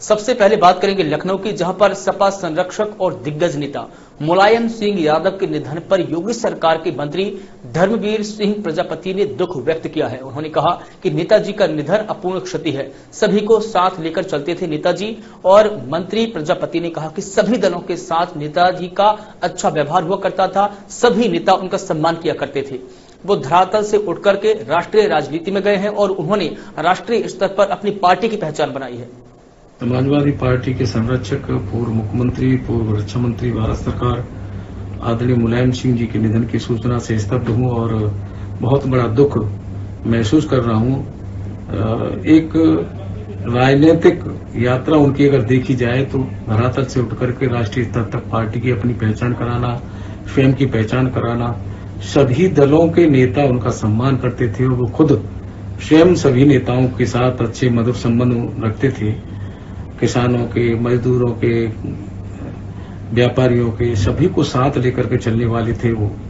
सबसे पहले बात करेंगे लखनऊ की, जहां पर सपा संरक्षक और दिग्गज नेता मुलायम सिंह यादव के निधन पर योगी सरकार के मंत्री धर्मवीर सिंह प्रजापति ने दुख व्यक्त किया है। उन्होंने कहा कि नेताजी का निधन अपूर्ण क्षति है, सभी को साथ लेकर चलते थे नेताजी। और मंत्री प्रजापति ने कहा कि सभी दलों के साथ नेताजी का अच्छा व्यवहार हुआ करता था, सभी नेता उनका सम्मान किया करते थे। वो धरातल से उठ करके राष्ट्रीय राजनीति में गए हैं और उन्होंने राष्ट्रीय स्तर पर अपनी पार्टी की पहचान बनाई है। समाजवादी पार्टी के संरक्षक, पूर्व मुख्यमंत्री, पूर्व रक्षा मंत्री, भारत सरकार आदरणीय मुलायम सिंह जी के निधन की सूचना से स्तब्ध हूं और बहुत बड़ा दुख महसूस कर रहा हूं। एक राजनीतिक यात्रा उनकी अगर देखी जाए तो धरातल से उठ करके राष्ट्रीय स्तर तक पार्टी की अपनी पहचान कराना, स्वयं की पहचान कराना, सभी दलों के नेता उनका सम्मान करते थे और वो खुद स्वयं सभी नेताओं के साथ अच्छे मधुर संबंध रखते थे। किसानों के, मजदूरों के, व्यापारियों के, सभी को साथ लेकर के चलने वाले थे वो।